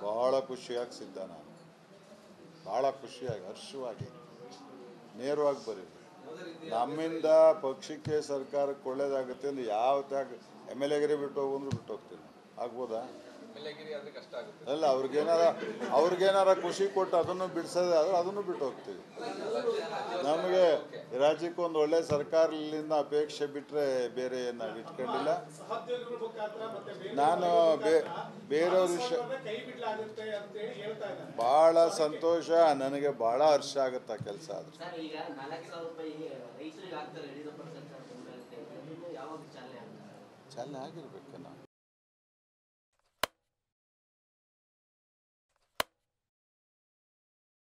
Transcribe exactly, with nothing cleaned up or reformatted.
ಭಾಳ ಖುಷಿಯಾಗಿ ಸಿದ್ಧ ನಾನು, ಭಾಳ ಖುಷಿಯಾಗಿ ಹರ್ಷವಾಗಿ ನೇರವಾಗಿ ಬರೀ ನಮ್ಮಿಂದ ಪಕ್ಷಕ್ಕೆ ಸರ್ಕಾರಕ್ಕೆ ಒಳ್ಳೇದಾಗುತ್ತೆ ಅಂದ್ರೆ ಯಾವ ತ್ಯಾಗ ಎಮ್ ಎಲ್ ಎಗಿರಿ ಬಿಟ್ಟು ಹೋಗಂದ್ರೆ ಬಿಟ್ಟು ಹೋಗ್ತೀನಿ. ಆಗ್ಬೋದಾ? ಅಲ್ಲ, ಅವ್ರಿಗೇನಾರ ಅವ್ರಿಗೇನಾರ ಖುಷಿ ಕೊಟ್ಟು ಅದನ್ನು ಬಿಡಿಸೋದೇ ಆದರೆ ಅದನ್ನು ಬಿಟ್ಟು ಹೋಗ್ತೀವಿ. ನಮಗೆ ರಾಜ್ಯಕ್ಕೆ ಒಂದು ಒಳ್ಳೆ ಸರ್ಕಾರದಿಂದ ಅಪೇಕ್ಷೆ ಬಿಟ್ಟರೆ ಬೇರೆ ಏನು ನಾವು ಇಟ್ಕೊಂಡಿಲ್ಲ. ನಾನು ಬೇ ಬೇರೆಯವ್ರ ವಿಷಯ ಭಾಳ ಸಂತೋಷ, ನನಗೆ ಭಾಳ ಹರ್ಷ ಆಗುತ್ತೆ ಆ ಕೆಲಸ. ಆದರೆ ಚಾಲನೆ ಆಗಿರ್ಬೇಕು ನಾವು